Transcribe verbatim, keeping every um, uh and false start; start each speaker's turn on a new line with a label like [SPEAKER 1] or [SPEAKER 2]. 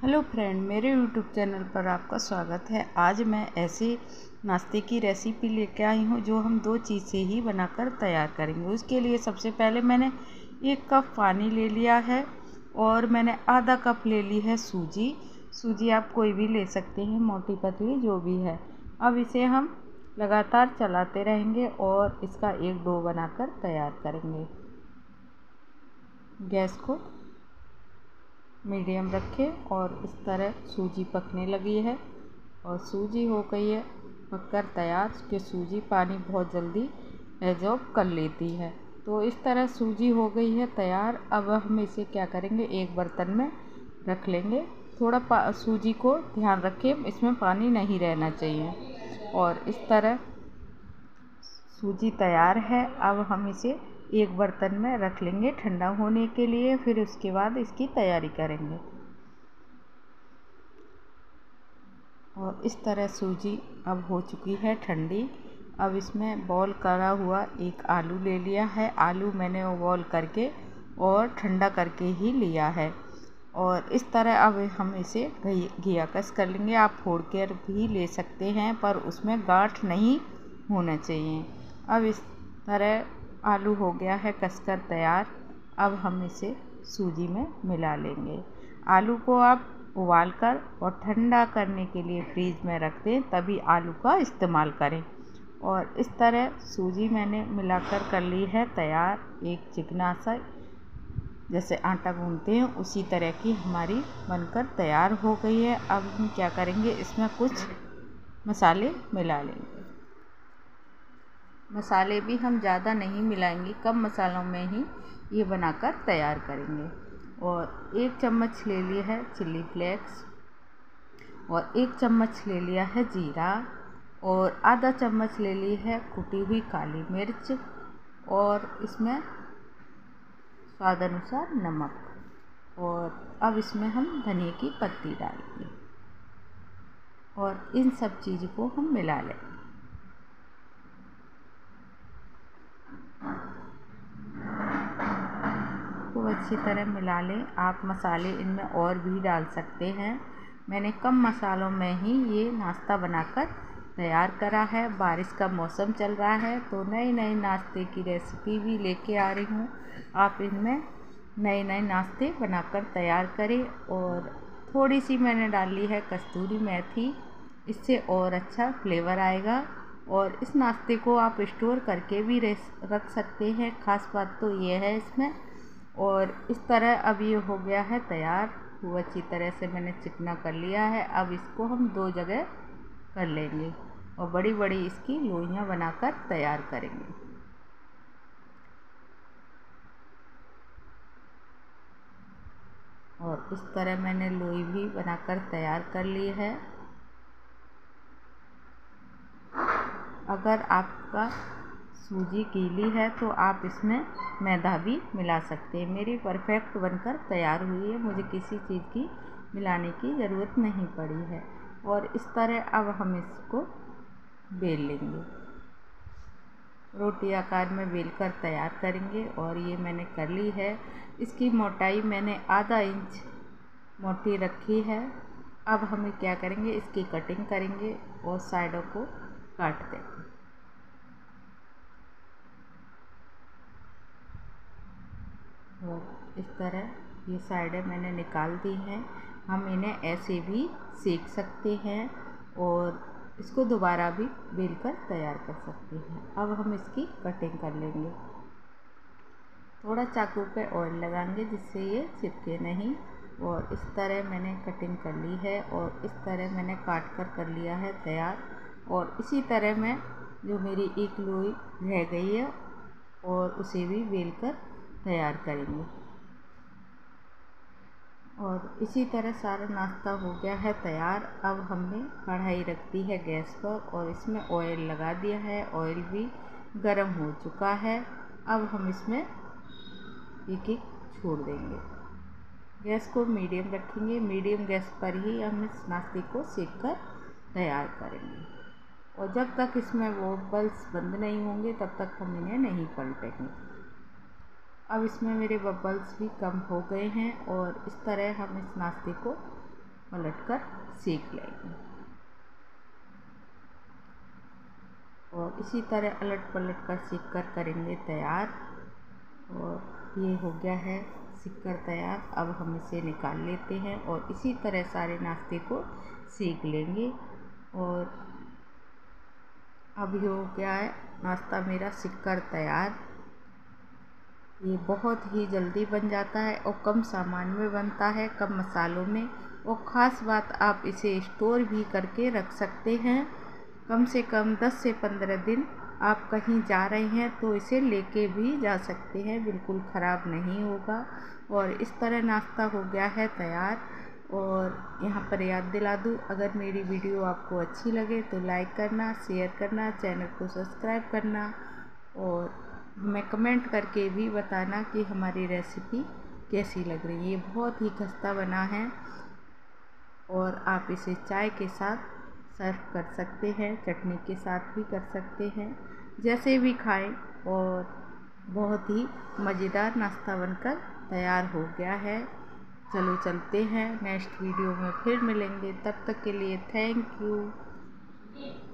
[SPEAKER 1] Hello friend, मेरे YouTube channel पर आपका स्वागत है। आज मैं ऐसी नाश्ते की रेसिपी लेके आई हूँ जो हम दो चीज़ से ही बनाकर तैयार करेंगे। उसके लिए सबसे पहले मैंने एक कप पानी ले लिया है और मैंने आधा कप ले ली है सूजी। सूजी आप कोई भी ले सकते हैं, मोटी पतली जो भी है। अब इसे हम लगातार चलाते रहेंगे और इसका एक डो बनाकर तैयार करेंगे। गैस को मीडियम रखें और इस तरह सूजी पकने लगी है और सूजी हो गई है पककर तैयार। कि सूजी पानी बहुत जल्दी एब्जॉर्ब कर लेती है, तो इस तरह सूजी हो गई है तैयार। अब हम इसे क्या करेंगे, एक बर्तन में रख लेंगे। थोड़ा सूजी को ध्यान रखें, इसमें पानी नहीं रहना चाहिए। और इस तरह सूजी तैयार है। अब हम इसे एक बर्तन में रख लेंगे ठंडा होने के लिए, फिर उसके बाद इसकी तैयारी करेंगे। और इस तरह सूजी अब हो चुकी है ठंडी। अब इसमें बॉईल करा हुआ एक आलू ले लिया है। आलू मैंने बॉईल करके और ठंडा करके ही लिया है। और इस तरह अब हम इसे घिया कस कर लेंगे। आप फोड़ कर भी ले सकते हैं, पर उसमें गांठ नहीं होना चाहिए। अब इस तरह आलू हो गया है कसकर तैयार। अब हम इसे सूजी में मिला लेंगे। आलू को आप उबाल कर और ठंडा करने के लिए फ्रीज में रख दें, तभी आलू का इस्तेमाल करें। और इस तरह सूजी मैंने मिलाकर कर ली है तैयार। एक चिकना सा, जैसे आटा गूंथते हैं उसी तरह की हमारी बनकर तैयार हो गई है। अब हम क्या करेंगे, इसमें कुछ मसाले मिला लेंगे। मसाले भी हम ज़्यादा नहीं मिलाएंगे, कम मसालों में ही ये बनाकर तैयार करेंगे। और एक चम्मच ले लिया है चिली फ्लेक्स, और एक चम्मच ले लिया है जीरा, और आधा चम्मच ले ली है कुटी हुई काली मिर्च, और इसमें स्वाद अनुसार नमक। और अब इसमें हम धनिया की पत्ती डालेंगे और इन सब चीज़ों को हम मिला लेंगे। खूब अच्छी तरह मिला लें। आप मसाले इनमें और भी डाल सकते हैं। मैंने कम मसालों में ही ये नाश्ता बनाकर तैयार करा है। बारिश का मौसम चल रहा है, तो नई नई नाश्ते की रेसिपी भी लेके आ रही हूँ। आप इनमें नए नए नाश्ते बनाकर तैयार करें। और थोड़ी सी मैंने डाली है कस्तूरी मेथी, इससे और अच्छा फ्लेवर आएगा। और इस नाश्ते को आप स्टोर करके भी रख सकते हैं। ख़ास बात तो ये है इसमें। और इस तरह अब ये हो गया है तैयार। खूब अच्छी तरह से मैंने चिकना कर लिया है। अब इसको हम दो जगह कर लेंगे और बड़ी बड़ी इसकी लोइयाँ बनाकर तैयार करेंगे। और इस तरह मैंने लोई भी बनाकर तैयार कर ली है। अगर आपका सूजी गीली है तो आप इसमें मैदा भी मिला सकते हैं। मेरी परफेक्ट बनकर तैयार हुई है, मुझे किसी चीज़ की मिलाने की ज़रूरत नहीं पड़ी है। और इस तरह अब हम इसको बेल लेंगे, रोटी आकार में बेलकर तैयार करेंगे। और ये मैंने कर ली है। इसकी मोटाई मैंने आधा इंच मोटी रखी है। अब हमें क्या करेंगे, इसकी कटिंग करेंगे और साइडों को काट देंगे। और इस तरह ये साइडें मैंने निकाल दी हैं। हम इन्हें ऐसे भी सेक सकते हैं और इसको दोबारा भी बेलकर तैयार कर सकते हैं। अब हम इसकी कटिंग कर लेंगे। थोड़ा चाकू पे ऑयल लगाएंगे जिससे ये चिपके नहीं। और इस तरह मैंने कटिंग कर ली है और इस तरह मैंने काट कर कर लिया है तैयार। और इसी तरह मैं जो मेरी एक लोई रह गई है और उसे भी बेलकर तैयार करेंगे। और इसी तरह सारा नाश्ता हो गया है तैयार। अब हमने कढ़ाई रख दी है गैस पर और इसमें ऑयल लगा दिया है। ऑयल भी गर्म हो चुका है। अब हम इसमें एक एक छोड़ देंगे। गैस को मीडियम रखेंगे। मीडियम गैस पर ही हम इस नाश्ते को सेक कर तैयार करेंगे। और जब तक इसमें वो बबल्स बंद नहीं होंगे तब तक हम इन्हें नहीं पलटेंगे। अब इसमें मेरे बबल्स भी कम हो गए हैं और इस तरह हम इस नाश्ते को पलट कर सेक लेंगे। और इसी तरह अलट पलट कर सेक कर करेंगे तैयार। और ये हो गया है सेक कर तैयार। अब हम इसे निकाल लेते हैं और इसी तरह सारे नाश्ते को सेक लेंगे। और अब ये हो गया है नाश्ता मेरा सेक कर तैयार। ये बहुत ही जल्दी बन जाता है और कम सामान में बनता है, कम मसालों में। और ख़ास बात, आप इसे स्टोर भी करके रख सकते हैं। कम से कम दस से पंद्रह दिन आप कहीं जा रहे हैं तो इसे लेके भी जा सकते हैं, बिल्कुल ख़राब नहीं होगा। और इस तरह नाश्ता हो गया है तैयार। और यहाँ पर याद दिला दूँ, अगर मेरी वीडियो आपको अच्छी लगे तो लाइक करना, शेयर करना, चैनल को सब्सक्राइब करना और हमें कमेंट करके भी बताना कि हमारी रेसिपी कैसी लग रही है। ये बहुत ही खस्ता बना है और आप इसे चाय के साथ सर्व कर सकते हैं, चटनी के साथ भी कर सकते हैं, जैसे भी खाएं। और बहुत ही मज़ेदार नाश्ता बनकर तैयार हो गया है। चलो चलते हैं, नेक्स्ट वीडियो में फिर मिलेंगे। तब तक के लिए थैंक यू।